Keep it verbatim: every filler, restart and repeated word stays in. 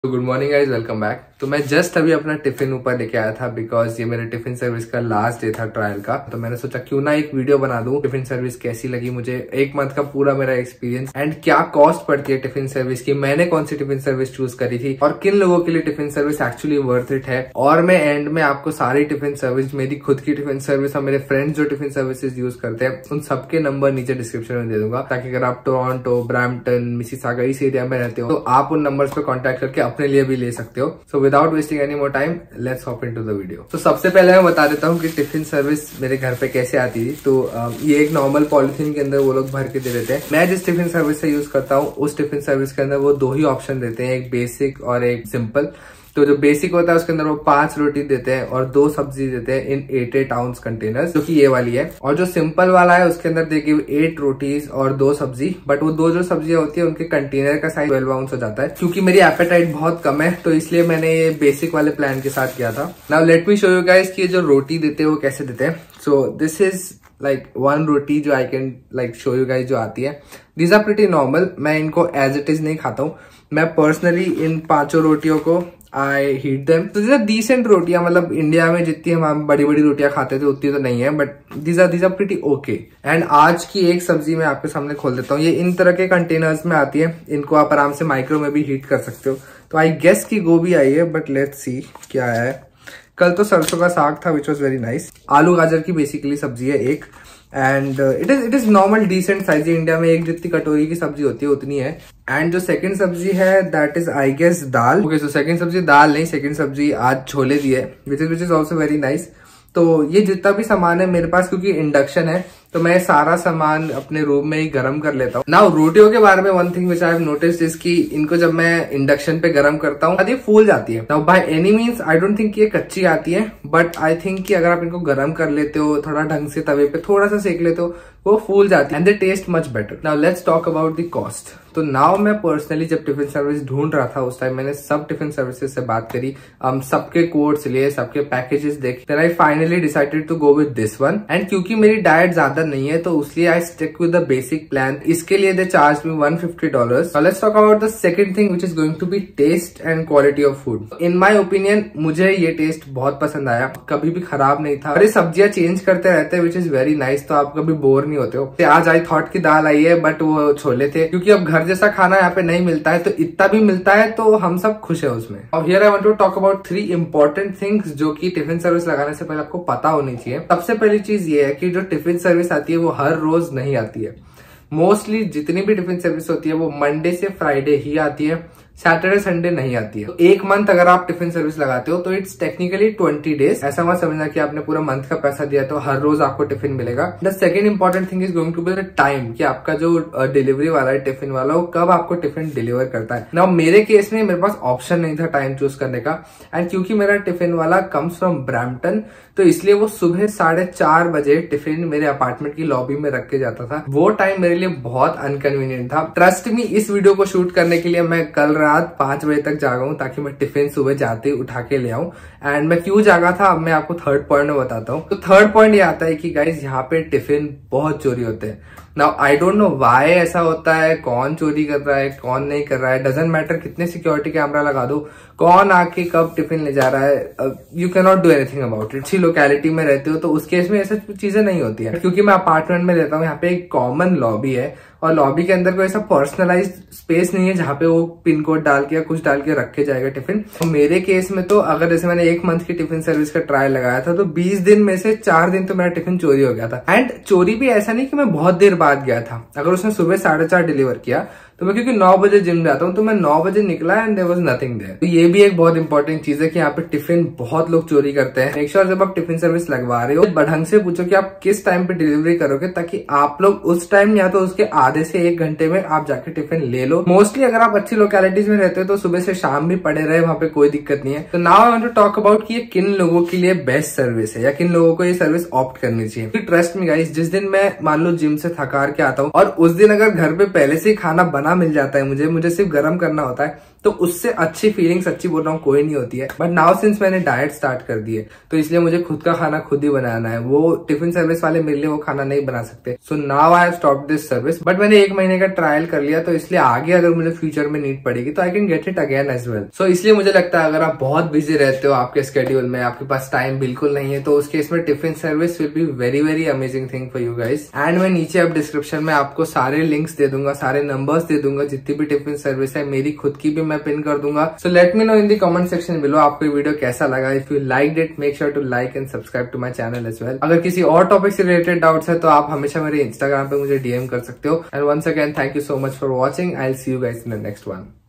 Good morning guys, welcome back. तो मैं just अभी अपना टिफिन ऊपर लेके आया था बिकॉज ये मेरे टिफिन सर्विस का लास्ट डे था ट्रायल का। तो मैंने सोचा क्यों ना एक वीडियो बना दूं, टिफिन सर्विस कैसी लगी मुझे, एक मंथ का पूरा मेरा एक्सपीरियंस एंड क्या कॉस्ट पड़ती है टिफिन सर्विस की, मैंने कौन सी टिफिन सर्विस चूज करी थी और किन लोगों के लिए tiffin service actually worth it है। और मैं एंड में आपको सारी टिफिन सर्विस, मेरी खुद की टिफिन सर्विस और मेरे फ्रेंड्स जो टिफिन सर्विसेज यूज करते हैं, उन सबके नंबर नीचे डिस्क्रिप्शन में दे दूंगा, ताकि अगर आप टोरंटो, ब्रैम्पटन, मिसिसागा इस एरिया में रहते हो तो आप उन नंबर्स पे कॉन्टेक्ट करके अपने लिए भी ले सकते हो। So without wasting any more time, let's hop into the video. तो सबसे पहले मैं बता देता हूँ कि टिफिन सर्विस मेरे घर पे कैसे आती थी। तो ये एक नॉर्मल पॉलिथीन के अंदर वो लोग भर के दे देते हैं। मैं जिस टिफिन सर्विस से यूज करता हूँ उस टिफिन सर्विस के अंदर वो दो ही ऑप्शन देते हैं, एक बेसिक और एक सिंपल। तो जो बेसिक होता है उसके अंदर वो पांच रोटी देते हैं और दो सब्जी देते हैं in eight eight ounce containers, जो कि ये वाली है। और जो सिंपल वाला है उसके अंदर दे गिव एट रोटीज और दो सब्जी, बट वो दो जो सब्जियां होती है उनके कंटेनर का साइज ट्वेल्व आउंस हो जाता है। क्योंकि मेरी एपेटाइट बहुत कम है तो इसलिए मैंने ये बेसिक वाले प्लान के साथ किया था। Now let me show you guys कि जो रोटी देते हैं वो कैसे देते हैं। So this is like one roti जो I can like show you guys जो आती है। दीज आर प्रीटी नॉर्मल, मैं इनको एज इट इज नहीं खाता हूँ। मैं पर्सनली इन पांचों रोटियों को आई हीट देम। तो दीज आर डिसेंट रोटियां, मतलब इंडिया में जितनी हम बड़ी बड़ी रोटियां खाते थे उतनी तो नहीं है, but these are these are pretty okay. And आज की एक सब्जी मैं आपके सामने खोल देता हूँ। ये इन तरह के कंटेनर्स में आती है, इनको आप आराम से माइक्रो में भी हीट कर सकते हो। तो आई गेस की गोभी आई है, बट लेट्स सी क्या है। कल तो सरसों का साग था विच वॉज वेरी नाइस। आलू गाजर की बेसिकली सब्जी है एक, and it is it is normal decent size. India में एक जितनी कटोरी की सब्जी होती है उतनी है। एंड जो सेकंड सब्जी है that is I guess dal. Okay, so second सब्जी दाल नहीं, सेकंड सब्जी आज छोले दी है which is which is also very nice. तो ये जितना भी सामान है मेरे पास, क्योंकि इंडक्शन है तो मैं सारा सामान अपने रूम में ही गर्म कर लेता हूँ। नाउ रोटियों के बारे में one thing which I have noticed is कि इनको जब मैं इंडक्शन पे गर्म करता हूँ ये फूल जाती है। Now by any means I don't think ये कच्ची आती है, बट आई थिंक कि अगर आप इनको गर्म कर लेते हो, थोड़ा ढंग से तवे पे थोड़ा सा सेक लेते हो, वो फूल जाती है and they taste much better. Now let's talk about the cost. तो नाउ मैं पर्सनली जब टिफिन सर्विस ढूंढ रहा था उस टाइम मैंने सब टिफिन सर्विसेज से बात करी, um, सबके कोड्स लिए, सबके पैकेजेस देखे, then I finally decided to go with this one. And क्योंकि मेरी डाइट ज्यादा नहीं है तो उसलिए I stick with the basic plan. इसके लिए they charge me one fifty dollars. Let's talk about the second thing which is going to be taste and quality of food. In my opinion मुझे ये test बहुत पसंद आया, कभी भी खराब नहीं था। और ये सब्जियां चेंज करते रहते हैं विच इज वेरी नाइस, तो आप कभी बोर नहीं होते हो। आज आई थॉट की दाल आई है बट वो छोले थे, क्योंकि अब घर जैसा खाना यहाँ पे नहीं मिलता है, तो इतना भी मिलता है तो हम सब खुश है उसमें। और here I want to talk about three important things जो कि टिफिन सर्विस लगाने से पहले आपको पता होनी चाहिए। सबसे पहली चीज ये है कि जो टिफिन सर्विस आती है वो हर रोज नहीं आती है। मोस्टली जितनी भी टिफिन सर्विस होती है वो मंडे से फ्राइडे ही आती है, सैटरडे संडे नहीं आती है। तो एक मंथ अगर आप टिफिन सर्विस लगाते हो तो इट्स टेक्निकली ट्वेंटी डेज। ऐसा मत समझना कि आपने पूरा मंथ का पैसा दिया तो हर रोज आपको टिफिन मिलेगा। The second important thing is going to be the time, कि आपका जो डिलीवरी वाला है टिफिन वाला वो कब आपको टिफिन डिलीवर करता है। नाउ मेरे केस में मेरे पास ऑप्शन नहीं था टाइम चूज करने का, एंड क्योंकि मेरा टिफिन वाला कम्स फ्रॉम ब्रैम्पटन तो इसलिए वो सुबह साढ़े चार बजे टिफिन मेरे अपार्टमेंट की लॉबी में रख के जाता था। वो टाइम मेरे लिए बहुत अनकन्वीनियंट था। ट्रस्ट मी, इस वीडियो को शूट करने के लिए मैं कल रात पांच बजे तक जागा हूं ताकि मैं टिफिन सुबह जाते ही उठा के ले आऊं। एंड मैं क्यों जागा था अब मैं आपको थर्ड पॉइंट में बताता हूँ। तो थर्ड पॉइंट ये आता है कि गाइज यहाँ पे टिफिन बहुत चोरी होते हैं। Now I don't know why ऐसा होता है, कौन चोरी कर रहा है कौन नहीं कर रहा है, डजंट मैटर कितने सिक्योरिटी कैमरा लगा दो, कौन आके कब टिफिन ले जा रहा है, you can not do anything about it. अच्छी लोकेलिटी में रहते हो तो उस केस में ऐसा चीजें नहीं होती है। क्योंकि मैं अपार्टमेंट में रहता हूँ, यहाँ पे एक कॉमन लॉबी है और लॉबी के अंदर कोई ऐसा पर्सनलाइज्ड स्पेस नहीं है जहाँ पे वो पिन कोड डाल के या कुछ डाल के रख के जाएगा टिफिन। तो मेरे केस में तो अगर जैसे मैंने एक मंथ की टिफिन सर्विस का ट्रायल लगाया था तो बीस दिन में से चार दिन तो मेरा टिफिन चोरी हो गया था। एंड चोरी भी ऐसा नहीं कि मैं बहुत देर बाद गया था। अगर उसने सुबह साढ़े चार डिलीवर किया तो मैं क्योंकि नौ बजे जिम जाता हूँ तो मैं नौ बजे निकला and there was nothing there. तो ये भी एक बहुत इंपॉर्टेंट चीज है कि यहाँ पे टिफिन बहुत लोग चोरी करते हैं। मेक श्योर जब आप टिफिन सर्विस लगवा रहे हो ढंग से पूछो कि आप किस टाइम पे डिलीवरी करोगे, ताकि आप लोग उस टाइम या तो उसके आधे से एक घंटे में आप जाके टिफिन ले लो। मोस्टली अगर आप अच्छी लोकेलिटीज में रहते हो तो सुबह से शाम भी पड़े रहे, वहां पे कोई दिक्कत नहीं है। तो now I want to talk about कि ये किन लोगों के लिए बेस्ट सर्विस है या किन लोगों को ये सर्विस ऑप्ट करनी चाहिए। ट्रस्ट मी गाइस, जिस दिन मैं मान लो जिम से थकार के आता हूँ और उस दिन अगर घर पे पहले से ही खाना बना मिल जाता है मुझे मुझे सिर्फ गर्म करना होता है, तो उससे अच्छी फीलिंग, सच्ची बोल रहा हूँ, कोई नहीं होती है। बट नाउ सिंस मैंने डाइट स्टार्ट कर दी है तो इसलिए मुझे खुद का खाना खुद ही बनाना है। वो टिफिन सर्विस वाले मेरे लिए वो खाना नहीं बना सकते। So now I have stop this service. But मैंने एक महीने का ट्रायल कर लिया, तो इसलिए आगे अगर मुझे फ्यूचर में नीड पड़ेगी तो I can get it again as well. So इसलिए मुझे लगता है अगर आप बहुत बिजी रहते हो, आपके स्केड्यूल में आपके पास टाइम बिल्कुल नहीं है, तो उस केस में tiffin service will be very very amazing thing for you guys. And मैं नीचे अब डिस्क्रिप्शन में आपको सारे लिंक्स दे दूंगा, सारे नंबर्स दे दूंगा, जितनी भी टिफिन सर्विस है मेरी खुद की भी मैं पिन कर दूंगा। So let me know in the comment section below आपको ये वीडियो कैसा लगा। If you liked it make sure to like and subscribe to my channel as well. अगर किसी और टॉपिक से रिलेटेड डाउट्स है तो आप हमेशा मेरे इंस्टाग्राम पे मुझे डीएम कर सकते हो। And once again thank you so much for watching. I will see you guys in the next one.